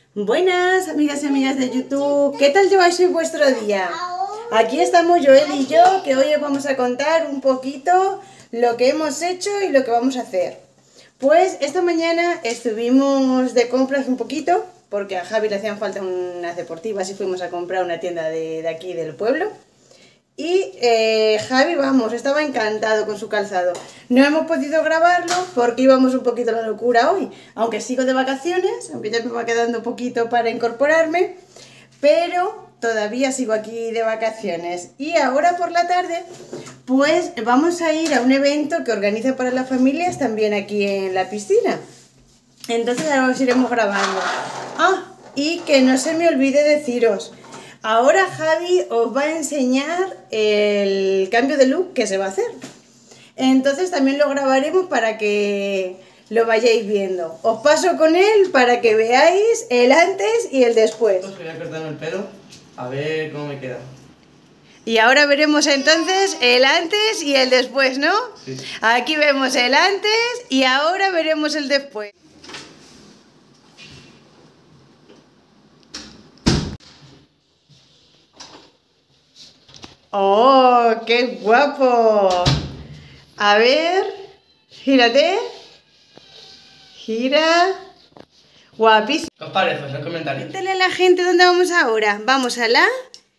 Buenas amigas y amigas de YouTube, ¿qué tal lleváis hoy vuestro día? Aquí estamos Joel y yo, que hoy os vamos a contar un poquito lo que hemos hecho y lo que vamos a hacer. Pues esta mañana estuvimos de compras un poquito, porque a Javi le hacían falta unas deportivas y fuimos a comprar una tienda de aquí del pueblo. Y Javi, vamos, estaba encantado con su calzado. No hemos podido grabarlo porque íbamos un poquito a la locura hoy. Aunque sigo de vacaciones, aunque ya me va quedando poquito para incorporarme, pero todavía sigo aquí de vacaciones. Y ahora por la tarde, pues vamos a ir a un evento que organiza para las familias también aquí en la piscina. Entonces ahora os iremos grabando. Ah, y que no se me olvide deciros. Ahora Javi os va a enseñar el cambio de look que se va a hacer. Entonces también lo grabaremos para que lo vayáis viendo. Os paso con él para que veáis el antes y el después. Pues voy a cortarme el pelo, a ver cómo me queda. Y ahora veremos entonces el antes y el después, ¿no? Sí. Aquí vemos el antes y ahora veremos el después. ¡Oh, qué guapo! A ver, gírate. Gira. Guapísimo. ¿Qué os parece? En los comentarios. Cuéntale a la gente dónde vamos ahora. Vamos a la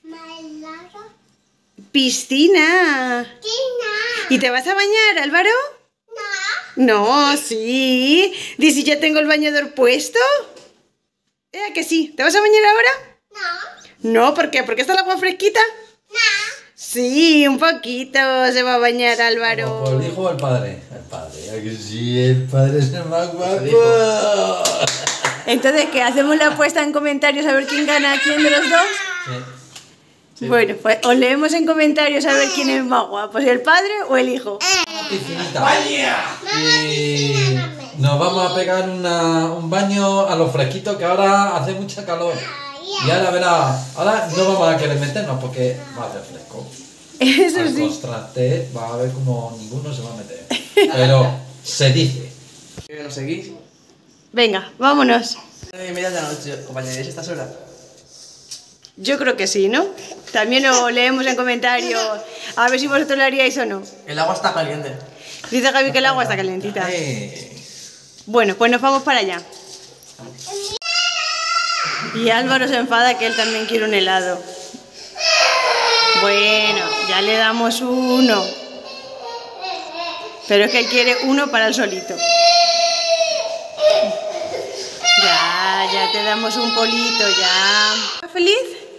piscina. ¿Y te vas a bañar, Álvaro? No, sí. ¿Dices si ya tengo el bañador puesto? Que sí. ¿Te vas a bañar ahora? No, ¿por qué? ¿Porque está el agua fresquita? Sí, un poquito se va a bañar Álvaro. ¿Por el hijo o el padre? El padre, ¿a que sí? El padre es el más guapo. Entonces, ¿qué? ¿Hacemos la apuesta en comentarios a ver quién gana a quién de los dos? Sí. Bueno, pues os leemos en comentarios a ver quién es más guapo, si el padre o el hijo. Piscinita. Y nos vamos a pegar un baño a lo fresquito, que ahora hace mucha calor. Y ahora verás, ahora no vamos a querer meternos porque va a hacer fresco. Eso Al sí. contraste va a ver como ninguno se va a meter. Pero se dice. ¿Que nos seguís? Venga, vámonos. 9:30 de la noche, ¿acompañaréis a estas horas? Yo creo que sí, ¿no? También lo leemos en comentarios a ver si vosotros lo haríais o no. El agua está caliente. Dice Javi que el agua está calentita. Bueno, pues nos vamos para allá. Y Álvaro se enfada que él también quiere un helado. Bueno, ya le damos uno. Pero es que él quiere uno para él solito. Ya te damos un polito, ya. ¿Estás feliz?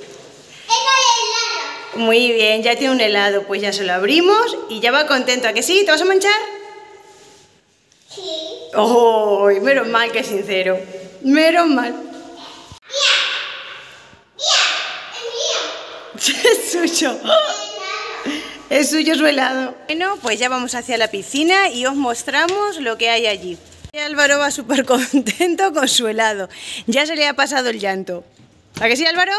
Muy bien, ya tiene un helado. Pues ya se lo abrimos y ya va contento. ¿A que sí? ¿Te vas a manchar? Sí. ¡Oh! Menos mal que es sincero. Menos mal. Es suyo. Es suyo su helado. Bueno, pues ya vamos hacia la piscina y os mostramos lo que hay allí. Y Álvaro va súper contento con su helado. Ya se le ha pasado el llanto. ¿A que sí, Álvaro?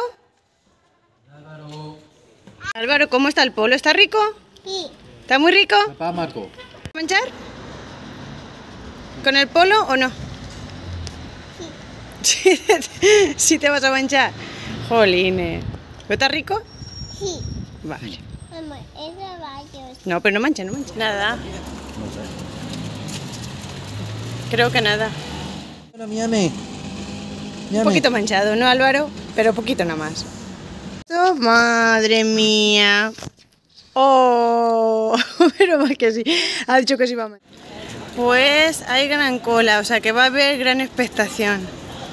Álvaro, ¿cómo está el polo? ¿Está rico? Sí. ¿Está muy rico? Papá Marco. ¿Vas a manchar? ¿Con el polo o no? Sí. ¿Sí te vas a manchar? Jolines. ¿Pero está rico? Sí. Vale. Mamá, ese baño. No, pero no mancha, no mancha. Nada. Creo que nada. Bueno, miame. Un poquito manchado, ¿no, Álvaro? Pero poquito nada más. Oh, madre mía. Oh, pero más que sí. Ha dicho que sí va a manchar. Pues hay gran cola, o sea que va a haber gran expectación.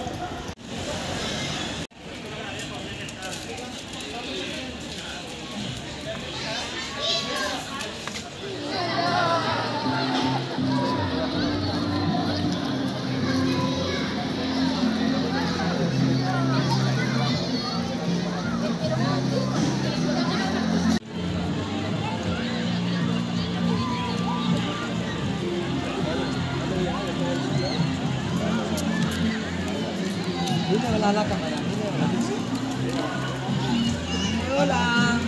Mira la cámara, Hola.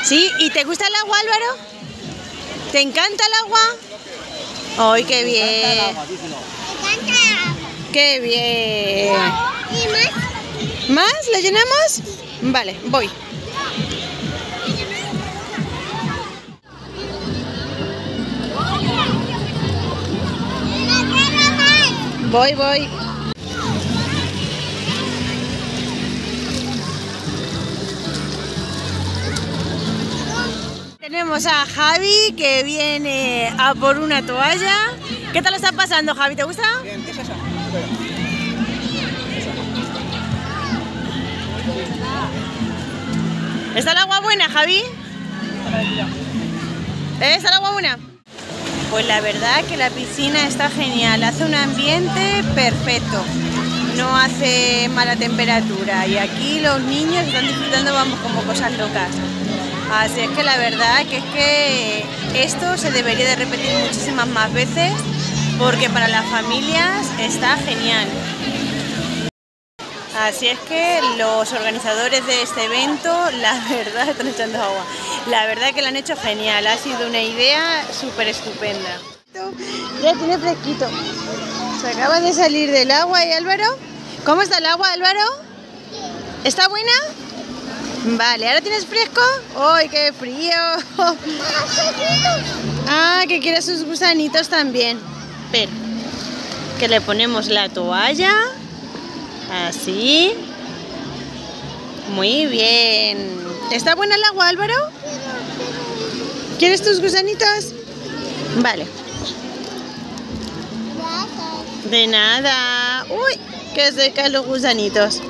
¿Sí? ¿Y te gusta el agua, Álvaro? ¿Te encanta el agua? ¡Ay, qué bien! Me encanta el agua. ¡Qué bien! ¿Y más? ¿Más? ¿Lo llenamos? Vale, voy. Voy. Tenemos a Javi que viene a por una toalla. ¿Qué tal lo estás pasando, Javi? ¿Te gusta? Bien, ¿qué es esa? ¿Está el agua buena, Javi? ¿Está el agua buena? Pues la verdad que la piscina está genial, hace un ambiente perfecto, no hace mala temperatura y aquí los niños están disfrutando, vamos, como cosas locas. Así es que la verdad que esto se debería de repetir muchísimas más veces porque para las familias está genial. Así es que los organizadores de este evento, la verdad, están echando agua. La verdad que lo han hecho genial, ha sido una idea súper estupenda. Ya tiene fresquito. Se acaba de salir del agua, ¿y Álvaro? ¿Cómo está el agua, Álvaro? ¿Está buena? Vale, ¿ahora tienes fresco? ¡Ay, qué frío! Ah, que quiere sus gusanitos también. Espera, que le ponemos la toalla. Así. Muy bien. ¿Está buena el agua, Álvaro? ¿Quieres tus gusanitos? Vale. De nada. Uy, que se caen los gusanitos.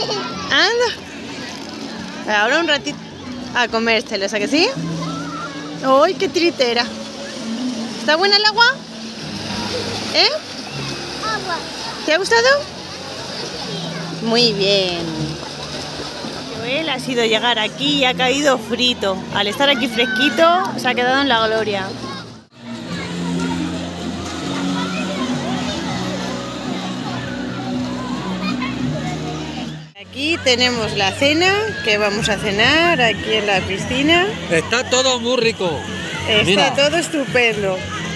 Anda. Ahora un ratito a comérselos, ¿a que sí? ¡Uy, qué tritera! ¿Está buena el agua? ¿Eh? Agua. ¿Te ha gustado? Muy bien. Joel ha sido llegar aquí y ha caído frito. Al estar aquí fresquito, se ha quedado en la gloria. Aquí tenemos la cena, que vamos a cenar aquí en la piscina. Está todo muy rico. Está Mira. todo estupendo.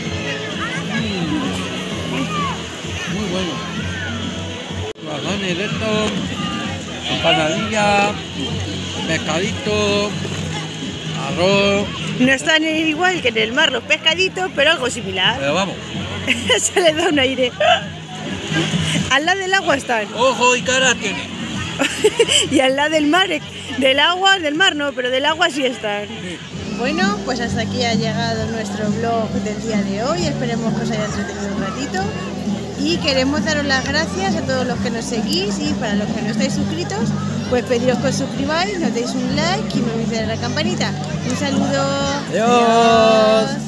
Muy bueno. Guardones de estos, empanadilla, pescadito, arroz. No están igual que en el mar los pescaditos, pero algo similar. Pero vamos, Se le da un aire. Al lado del agua están. ojo y cara tiene. Y al lado del mar, del agua, del mar no, pero del agua sí están. Sí. Bueno, pues hasta aquí ha llegado nuestro vlog del día de hoy. Esperemos que os haya entretenido un ratito. Y queremos daros las gracias a todos los que nos seguís y para los que no estáis suscritos, pues pediros que os suscribáis, nos deis un like y me aviséis la campanita. Un saludo. Adiós.